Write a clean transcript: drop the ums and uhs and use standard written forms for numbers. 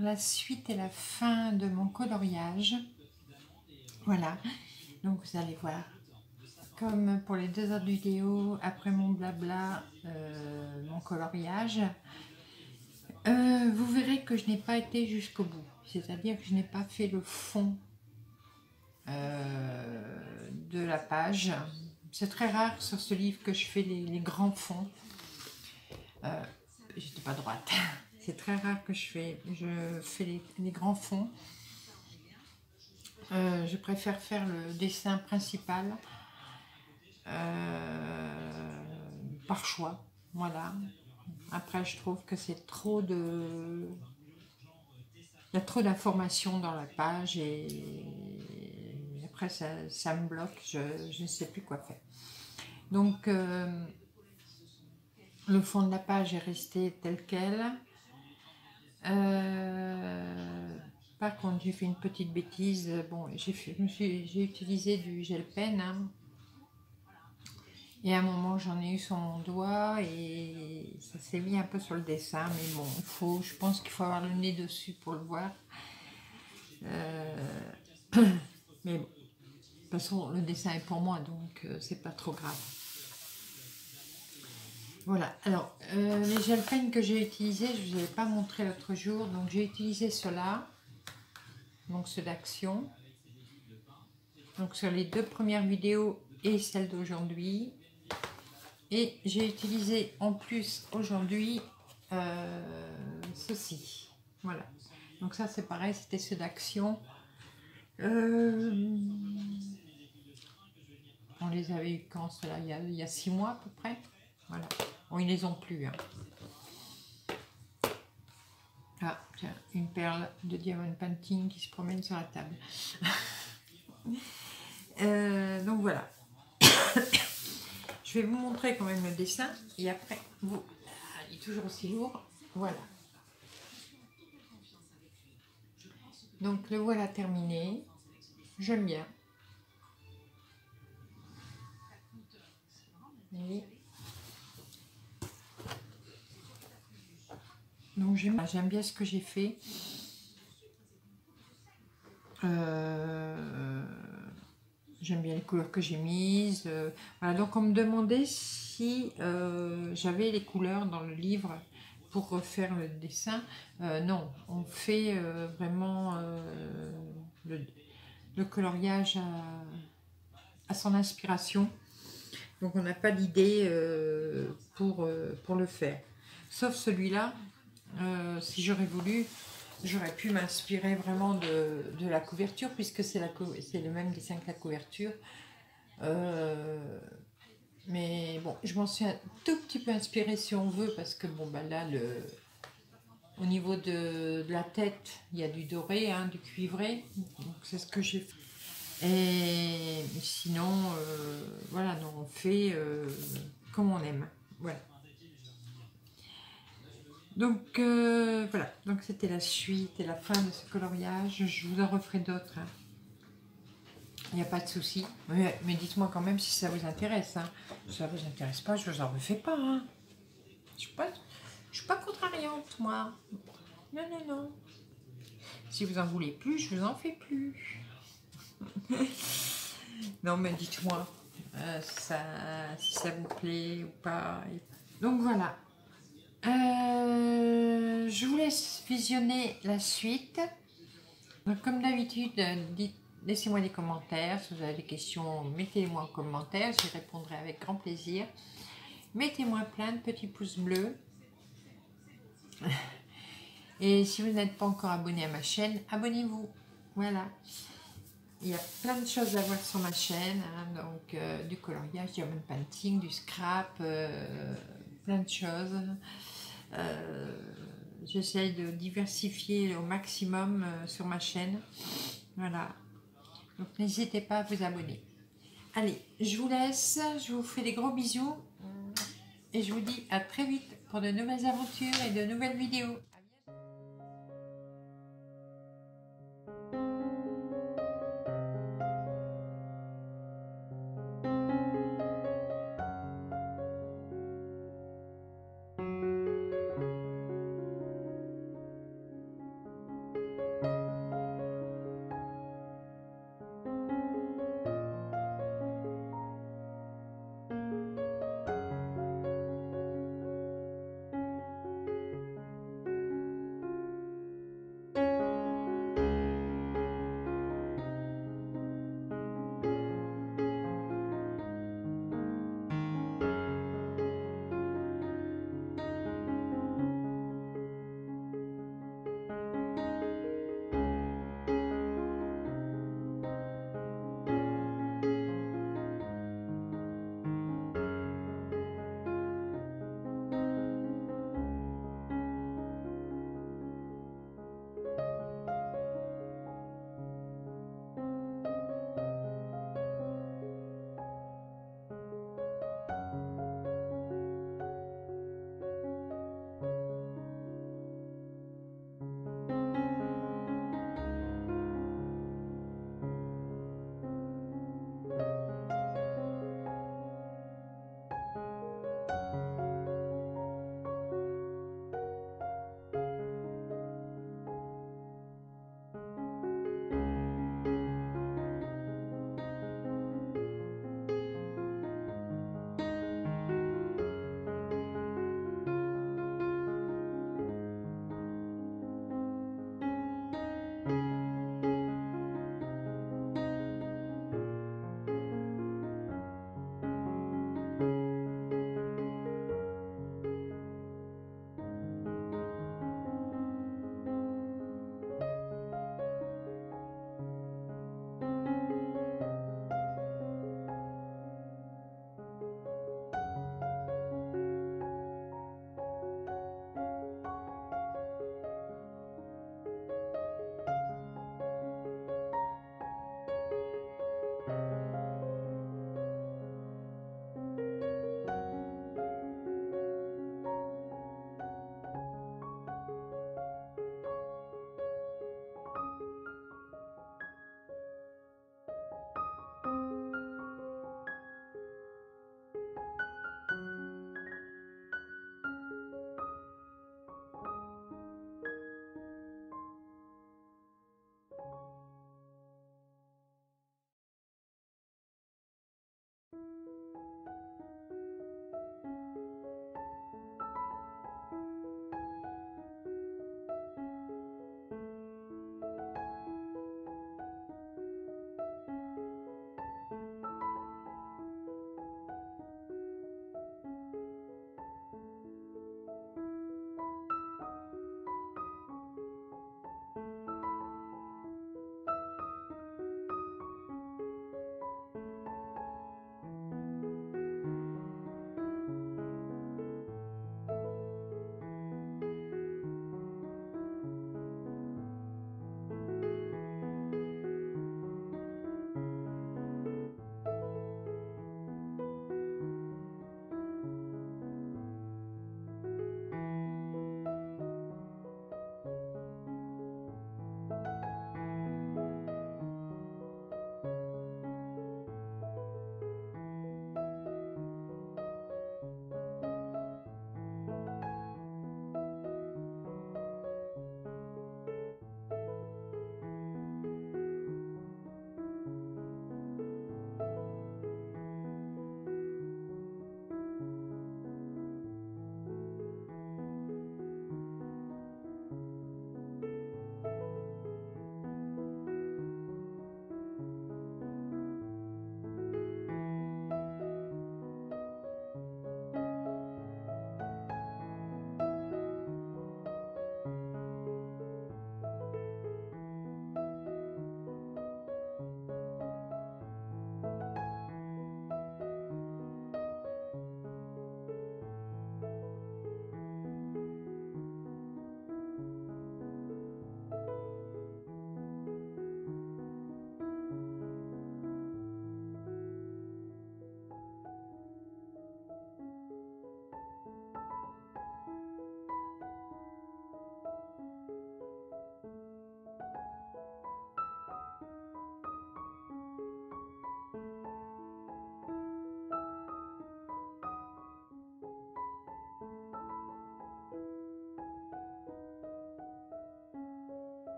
la suite et la fin de mon coloriage. Voilà, donc vous allez voir, comme pour les 2 autres vidéos, après mon blabla, mon coloriage, vous verrez que je n'ai pas été jusqu'au bout, c'est-à-dire que je n'ai pas fait le fond de la page. C'est très rare sur ce livre que je fais les grands fonds. J'étais pas droite. C'est très rare que je fais les grands fonds. Je préfère faire le dessin principal par choix. Voilà. Après, je trouve que c'est trop de... Il y a trop d'informations dans la page et après ça me bloque, je ne sais plus quoi faire. Donc le fond de la page est resté tel quel. Par contre, j'ai fait une petite bêtise. Bon, j'ai utilisé du gel pen, hein. Et à un moment, j'en ai eu sur mon doigt et ça s'est mis un peu sur le dessin. Mais bon, je pense qu'il faut avoir le nez dessus pour le voir. Mais bon, de toute façon, le dessin est pour moi, donc c'est pas trop grave. Voilà, alors les gel pen que j'ai utilisés, je ne vous avais pas montré l'autre jour, donc j'ai utilisé ceux-là, donc ceux d'Action, donc sur les 2 premières vidéos et celle d'aujourd'hui, et j'ai utilisé en plus aujourd'hui ceci, voilà, donc ça c'est pareil, c'était ceux d'Action, on les avait eu quand cela, il y a 6 mois à peu près, voilà, bon ils les ont plus, hein. Ah, tiens, une perle de diamond painting qui se promène sur la table. Donc voilà. Je vais vous montrer quand même le dessin et après, vous... Ah, il est toujours aussi lourd. Voilà. Donc le voilà terminé. J'aime bien. Et... Donc j'aime bien ce que j'ai fait. J'aime bien les couleurs que j'ai mises. Voilà, donc on me demandait si j'avais les couleurs dans le livre pour refaire le dessin. Non, on fait vraiment le coloriage à son inspiration. Donc on n'a pas d'idée pour le faire. Sauf celui-là, si j'aurais voulu, j'aurais pu m'inspirer vraiment de la couverture, puisque c'est le même dessin que la couverture. Mais bon, je m'en suis un tout petit peu inspirée si on veut, parce que bon, bah là, au niveau de la tête, il y a du doré, hein, du cuivré. Donc c'est ce que j'ai fait. Et sinon, voilà, non, on fait comme on aime. Voilà. Donc voilà, donc c'était la suite et la fin de ce coloriage. Je vous en referai d'autres, hein. Il n'y a pas de souci. Mais dites-moi quand même si ça vous intéresse, hein. Si ça vous intéresse pas, je vous en refais pas, hein. Je suis pas contrariante, moi. Non, non, non. Si vous en voulez plus, je vous en fais plus. Non, mais dites-moi si ça vous plaît ou pas. Donc voilà. Je vous laisse visionner la suite. Donc, comme d'habitude, laissez-moi des commentaires. Si vous avez des questions, mettez-les-moi en commentaire. J'y répondrai avec grand plaisir. Mettez-moi plein de petits pouces bleus. Et si vous n'êtes pas encore abonné à ma chaîne, abonnez-vous. Voilà. Il y a plein de choses à voir sur ma chaîne, hein, donc du coloriage, du diamond painting, du scrap, plein de choses. J'essaye de diversifier au maximum sur ma chaîne. Voilà. Donc n'hésitez pas à vous abonner. Allez, je vous laisse, je vous fais des gros bisous et je vous dis à très vite pour de nouvelles aventures et de nouvelles vidéos.